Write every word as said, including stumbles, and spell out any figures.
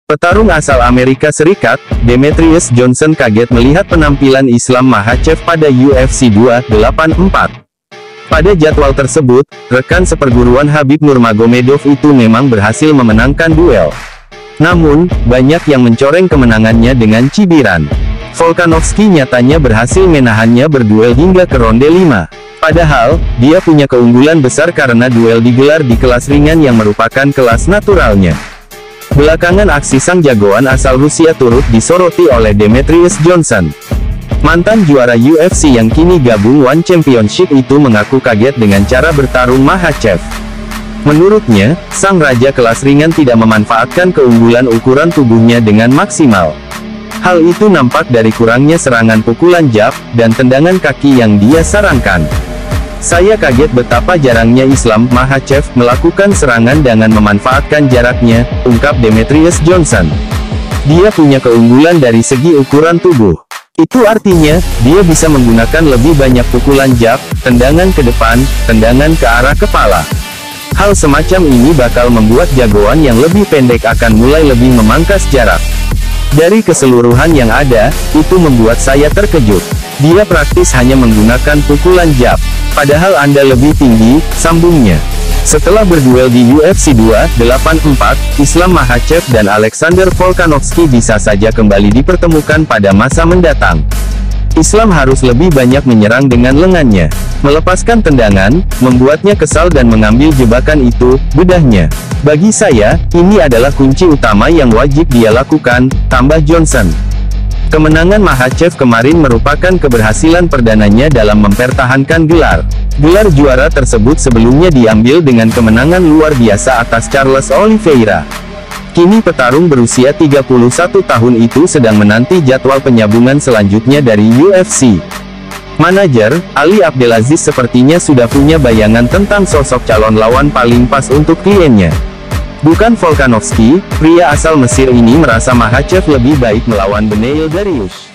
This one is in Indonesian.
Petarung asal Amerika Serikat, Demetrius Johnson kaget melihat penampilan Islam Makhachev pada U F C dua delapan empat. Pada jadwal tersebut, rekan seperguruan Khabib Nurmagomedov itu memang berhasil memenangkan duel. Namun, banyak yang mencoreng kemenangannya dengan cibiran. Volkanovski nyatanya berhasil menahannya berduel hingga ke ronde lima. Padahal, dia punya keunggulan besar karena duel digelar di kelas ringan yang merupakan kelas naturalnya. Belakangan aksi sang jagoan asal Rusia turut disoroti oleh Demetrius Johnson. Mantan juara U F C yang kini gabung One Championship itu mengaku kaget dengan cara bertarung Makhachev. Menurutnya, sang raja kelas ringan tidak memanfaatkan keunggulan ukuran tubuhnya dengan maksimal. Hal itu nampak dari kurangnya serangan pukulan jab, dan tendangan kaki yang dia sarankan. Saya kaget betapa jarangnya Islam Makhachev melakukan serangan dengan memanfaatkan jaraknya, ungkap Demetrius Johnson. Dia punya keunggulan dari segi ukuran tubuh. Itu artinya, dia bisa menggunakan lebih banyak pukulan jab, tendangan ke depan, tendangan ke arah kepala. Hal semacam ini bakal membuat jagoan yang lebih pendek akan mulai lebih memangkas jarak. Dari keseluruhan yang ada, itu membuat saya terkejut. Dia praktis hanya menggunakan pukulan jab. Padahal Anda lebih tinggi, sambungnya. Setelah berduel di U F C dua delapan empat, Islam Makhachev dan Alexander Volkanovski bisa saja kembali dipertemukan pada masa mendatang. Islam harus lebih banyak menyerang dengan lengannya. Melepaskan tendangan, membuatnya kesal dan mengambil jebakan itu, bedahnya. Bagi saya, ini adalah kunci utama yang wajib dia lakukan, tambah Johnson. Kemenangan Makhachev kemarin merupakan keberhasilan perdananya dalam mempertahankan gelar. Gelar juara tersebut sebelumnya diambil dengan kemenangan luar biasa atas Charles Oliveira. Kini petarung berusia tiga puluh satu tahun itu sedang menanti jadwal penyambungan selanjutnya dari U F C. Manajer, Ali Abdelaziz sepertinya sudah punya bayangan tentang sosok calon lawan paling pas untuk kliennya. Bukan Volkanovski, pria asal Mesir ini merasa Makhachev lebih baik melawan Beneil Dariush.